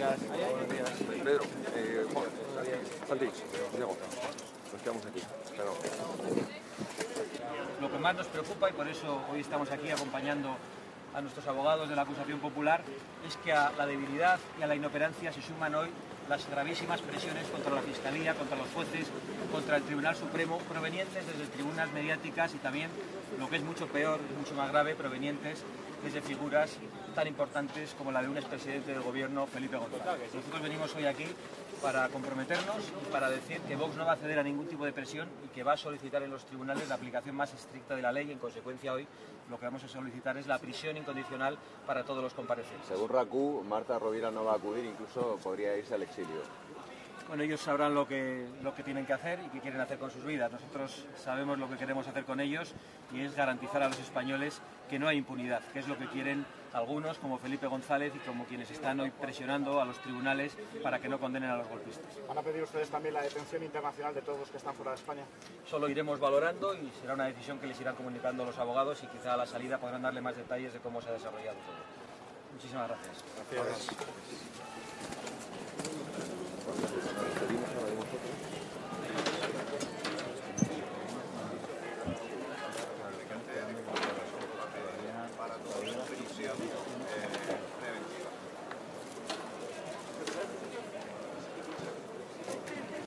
días. Buenos días. Pedro, Santi, Diego, nos quedamos aquí. Pero... Lo que más nos preocupa, y por eso hoy estamos aquí acompañando a nuestros abogados de la acusación popular, es que a la debilidad y a la inoperancia se suman hoy las gravísimas presiones contra la Fiscalía, contra los jueces, contra el Tribunal Supremo, provenientes desde tribunas mediáticas y también, lo que es mucho peor, mucho más grave, provenientes desde figuras tan importantes como la de un expresidente del gobierno, Felipe González. Nosotros venimos hoy aquí para comprometernos y para decir que Vox no va a ceder a ningún tipo de presión y que va a solicitar en los tribunales la aplicación más estricta de la ley. En consecuencia, hoy lo que vamos a solicitar es la prisión incondicional para todos los comparecientes. Según RACU, Marta Rovira no va a acudir, incluso podría irse al exilio. Bueno, ellos sabrán lo que tienen que hacer y qué quieren hacer con sus vidas. Nosotros sabemos lo que queremos hacer con ellos y es garantizar a los españoles que no hay impunidad, que es lo que quieren algunos, como Felipe González y como quienes están hoy presionando a los tribunales para que no condenen a los golpistas. ¿Van a pedir ustedes también la detención internacional de todos los que están fuera de España? Solo iremos valorando y será una decisión que les irán comunicando los abogados y quizá a la salida podrán darle más detalles de cómo se ha desarrollado todo. Muchísimas gracias. Gracias.